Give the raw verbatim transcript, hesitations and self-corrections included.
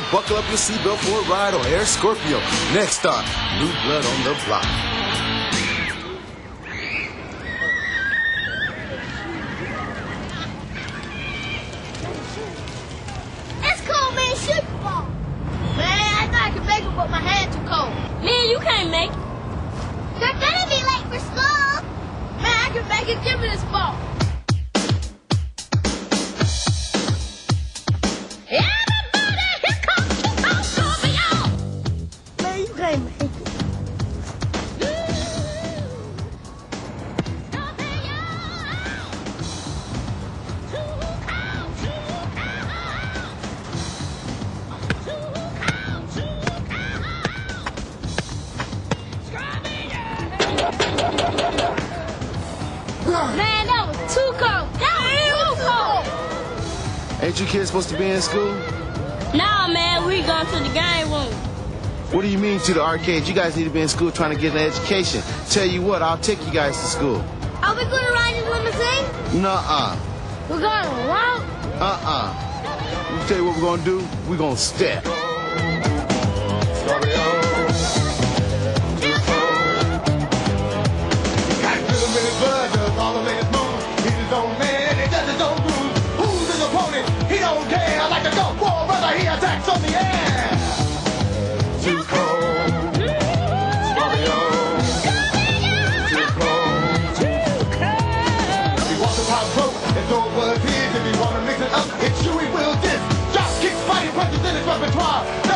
buckle up your seatbelt for a ride on Air Scorpio. Next stop, new blood on the block. It's cold, man. Shoot the ball. Man, I thought I could make it, but my hand too cold. Man, you can't make it. They're gonna be late for school. Man, I can make it. Give me this ball. Everybody, here comes the Cold Scorpio. Man, you can't make it. Man, that was too cold. That was too cold. Ain't you kids supposed to be in school? Nah, man, we going to the game room. What do you mean to the arcade? You guys need to be in school trying to get an education. Tell you what, I'll take you guys to school. Are we going to ride in limousine? Nuh-uh. We're going to walk? Uh-uh. Let me tell you what we're going to do. We're going to step. He don't care, like a golf ball, brother, he attacks on the air. Too cold. Scorpio. Too cold. Too cold. He wants to pop broke, it's all what it is. If you want to mix it up, it's Chewy Will Diss. Drop kicks, fighting punches in his repertoire.